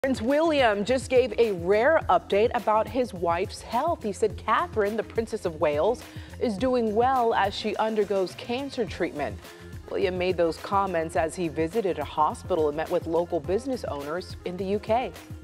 Prince William just gave a rare update about his wife's health. He said Catherine, the Princess of Wales, is doing well as she undergoes cancer treatment. William made those comments as he visited a hospital and met with local business owners in the UK.